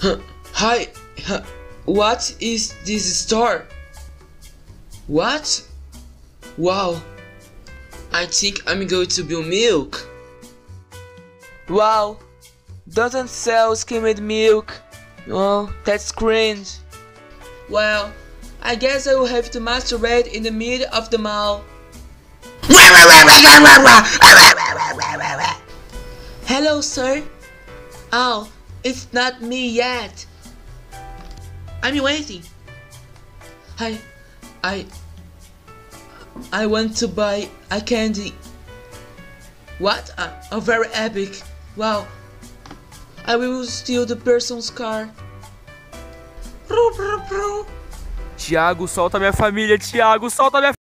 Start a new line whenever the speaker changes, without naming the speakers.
Hi, what is this store? What? Wow, I think I'm going to buy milk. Wow, doesn't sell skimmed milk. Oh, that's cringe. Well, I guess I will have to masturbate in the middle of the mall. Hello, sir. Oh, it's not me yet. I'm waiting. I want to buy a candy. What? A very epic. Wow. I will steal the person's car.
Tiago, solta minha família, Tiago, solta minha